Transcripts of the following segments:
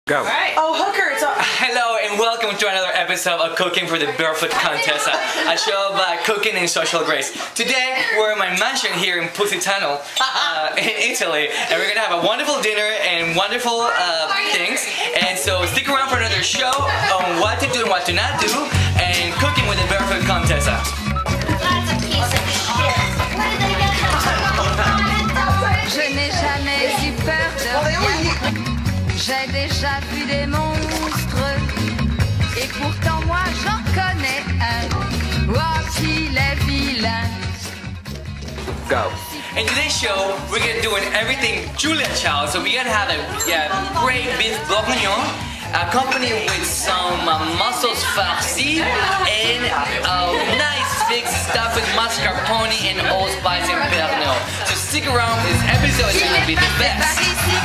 Go. Right. Oh, hooker, it's Hello and welcome to another episode of Cooking for the Barefoot Cunt-essa, a show about cooking and social grace. Today, we're in my mansion here in Positano, in Italy, and we're gonna have a wonderful dinner and wonderful things. And so stick around for another show on what to do and what to not do, and cooking with the Barefoot Cunt-essa. That's a piece of shit. Where did they get Je n'ai jamais eu peur de rien. J'ai déjà vu des monstres. Et pourtant moi j'en connais un. Oh qu'il est vilain. Go. In today's show, we're gonna do an everything Julia child. So we're gonna have a great beef bourguignon, accompanied with some Moules Farcie and a nice thick stuff with mascarpone and allspice and Pernod. So stick around, this episode is gonna be the best.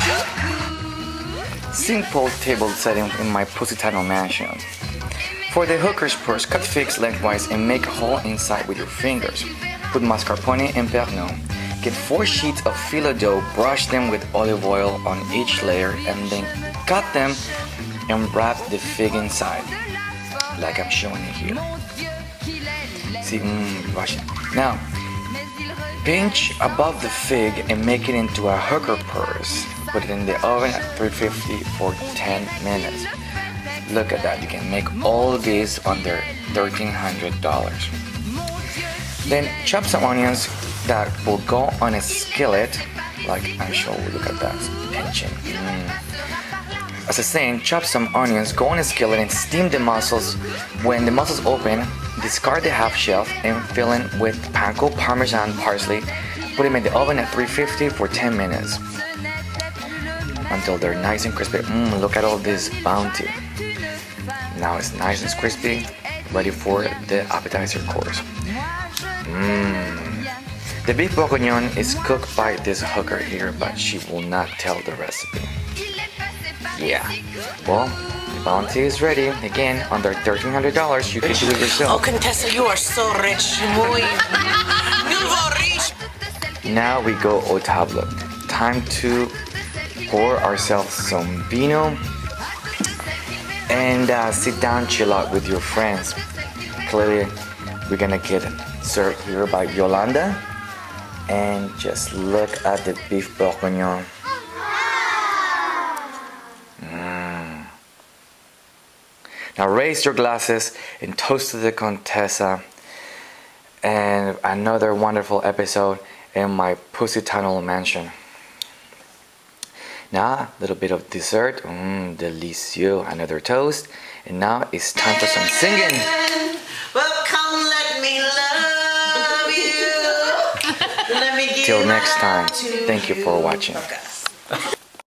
Simple table setting in my Positano mansion. For the hooker's purse, cut figs lengthwise and make a hole inside with your fingers. Put mascarpone and Pernod. Get 4 sheets of filo dough, brush them with olive oil on each layer, and then cut them and wrap the fig inside, like I'm showing you here. See, brush it. Now, pinch above the fig and make it into a hooker purse. Put it in the oven at 350 for 10 minutes. Look at that, you can make all this under $1,300. Then chop some onions that will go on a skillet, like I'm sure we look at that, pinching. As I was saying, chop some onions, go on a skillet and steam the mussels. When the mussels open, discard the half shell and fill in with panko, parmesan, parsley. Put them in the oven at 350 for 10 minutes until they're nice and crispy. Look at all this bounty. Now it's nice and crispy, ready for the appetizer course. The beef bourguignon is cooked by this hooker here, but she will not tell the recipe. Yeah, well, the bounty is ready. Again, under $1,300, you can do it yourself. Oh, Cunt-essa, you are so rich. Muy rich. Now we go au table. Time to pour ourselves some vino and sit down, chill out with your friends. Clearly, we're gonna get served here by Yolanda. And just look at the beef bourguignon. Now raise your glasses and toast to the Cunt-essa and another wonderful episode in my Positano mansion. Now a little bit of dessert, delicieux, another toast, and now it's time for some singing. Well, come let me love you. Let me give Till next time, to thank you for watching. Okay.